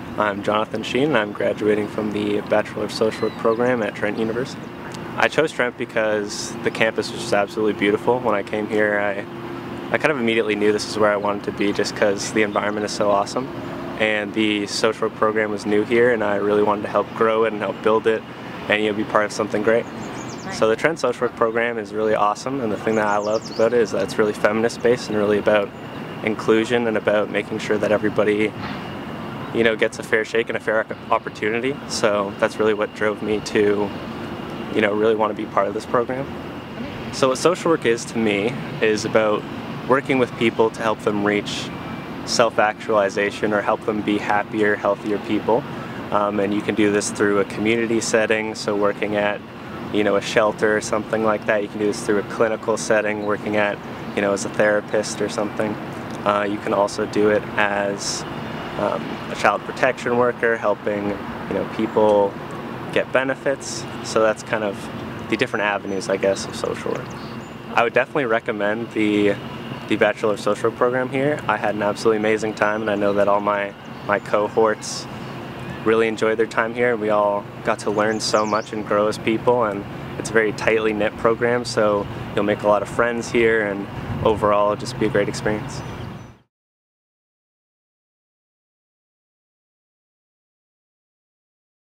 I'm Johnathan Sheehan and I'm graduating from the Bachelor of Social Work program at Trent University. I chose Trent because the campus was just absolutely beautiful. When I came here, I kind of immediately knew this is where I wanted to be just because the environment is so awesome. And the social work program was new here and I really wanted to help grow it and help build it and be part of something great. So the Trent social work program is really awesome, and the thing that I loved about it is that it's really feminist based and really about inclusion and about making sure that everybody gets a fair shake and a fair opportunity. So that's really what drove me to really want to be part of this program. So what social work is to me is about working with people to help them reach self-actualization or help them be happier, healthier people. And you can do this through a community setting, so working at a shelter or something like that. You can do this through a clinical setting, working at as a therapist or something. You can also do it as a child protection worker, helping people get benefits. So that's kind of the different avenues, I guess, of social work. I would definitely recommend the Bachelor of Social Work program here. I had an absolutely amazing time, and I know that all my cohorts really enjoyed their time here, and we all got to learn so much and grow as people, and it's a very tightly knit program, so you'll make a lot of friends here, and overall it'll just be a great experience.